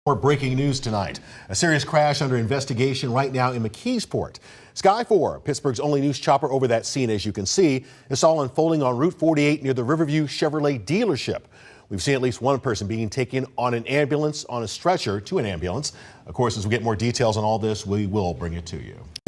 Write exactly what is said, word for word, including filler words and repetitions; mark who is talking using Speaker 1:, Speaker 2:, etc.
Speaker 1: For breaking news tonight, a serious crash under investigation right now in McKeesport. Sky four, Pittsburgh's only news chopper over that scene, as you can see. It's all unfolding on Route forty-eight near the Riverview Chevrolet dealership. We've seen at least one person being taken on an ambulance, on a stretcher to an ambulance. Of course, as we get more details on all this, we will bring it to you.